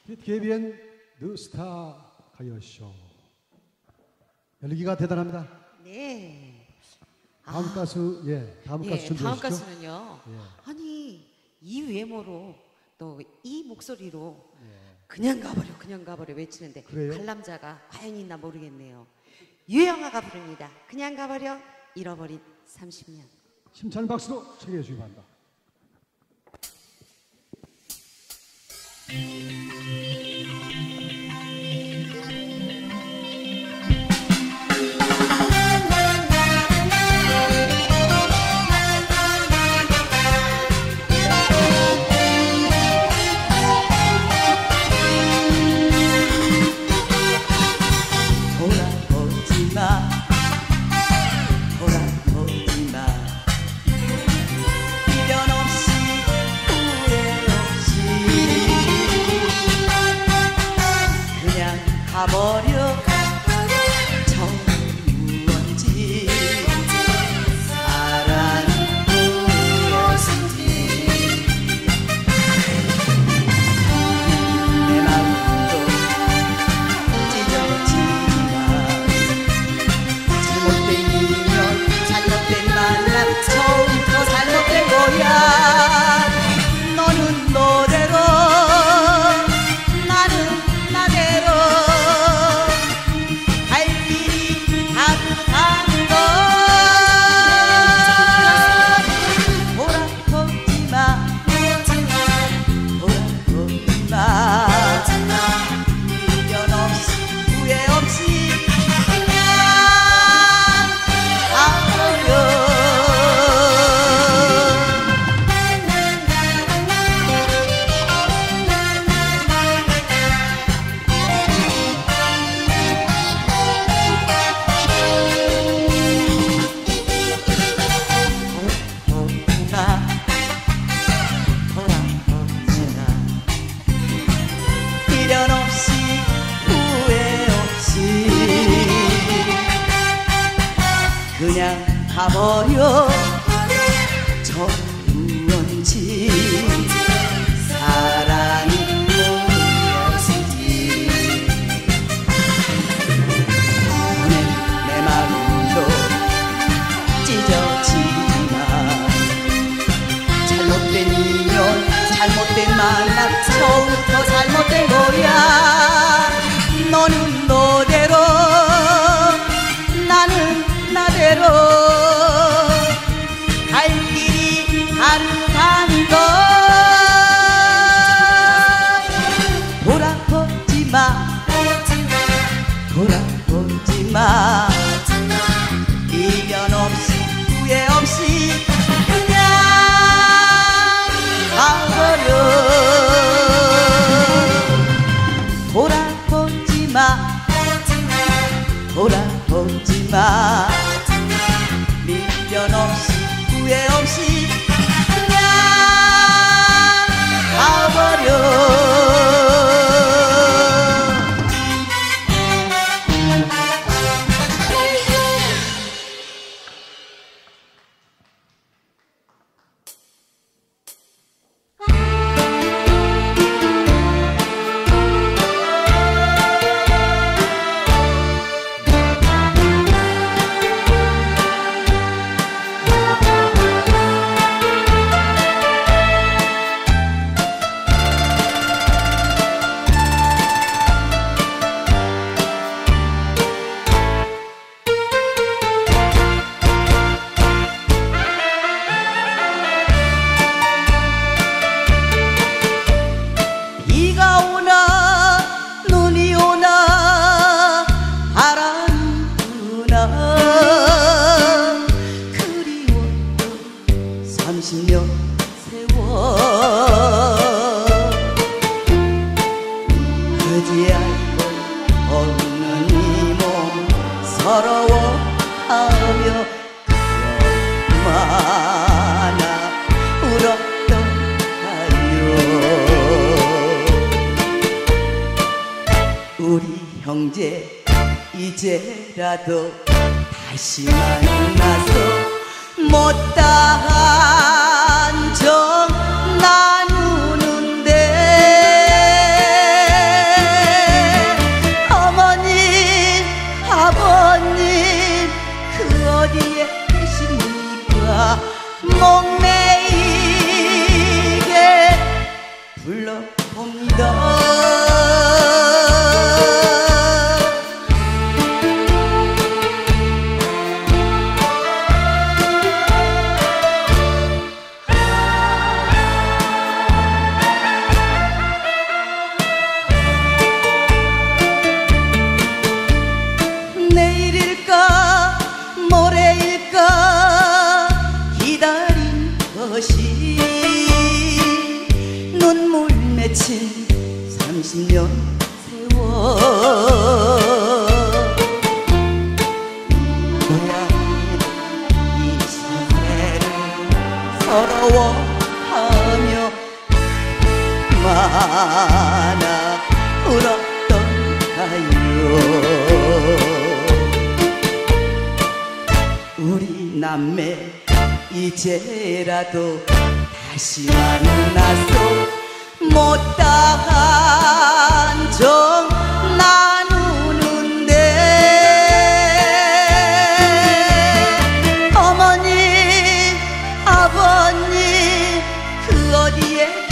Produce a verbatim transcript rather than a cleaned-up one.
케이비엔 뉴스타 가요쇼. 열기가 대단합니다. 네. 다음 아, 가수, 예, 다음 예, 가수 준비하시죠. 다음 가수는요. 예. 아니 이 외모로 또 이 목소리로 예. 그냥 가버려, 그냥 가버려 외치는데 그래요? 갈 남자가 과연 있나 모르겠네요. 유영아가 부릅니다. 그냥 가버려 잃어버린 삼십 년. 심찬 박수로 청해 주시기 바랍니다. 가버려 정우원지 사랑이 무엇인지 내 마음도 찢어지지만 잘못된 인연 잘못된 만남 처음부터 잘못된 거야. 너는 너대로 나는 나대로 그냥 가버려 정우원지 사랑이 무엇인지 오늘 내 마음도 찢어지지만 잘못된 인연 잘못된 만남 처음부터 잘못된 거야. 너는 너대로 나는 나대로 갈 길이 다르다는 걸 돌아보지 마 돌아보지 마 미련 없이 후회 없이 그냥 가버려 돌아보지 마 돌아보지 마 미련 없이 후회 없이 그냥 가버려. 삼십 년 세월 그지할 것 없는 이 몸 서러워하며 얼마나 울었던가요. 우리 형제 이제라도 다시 만나서 못다한 정 나누는데 삼십 년 세월 고향에는 이 시세를 서러워하며 많아 울었던가요. 우리 남매 이제라도 다시 만나서 못다한 정 나누는데 어머니 아버님 그 어디에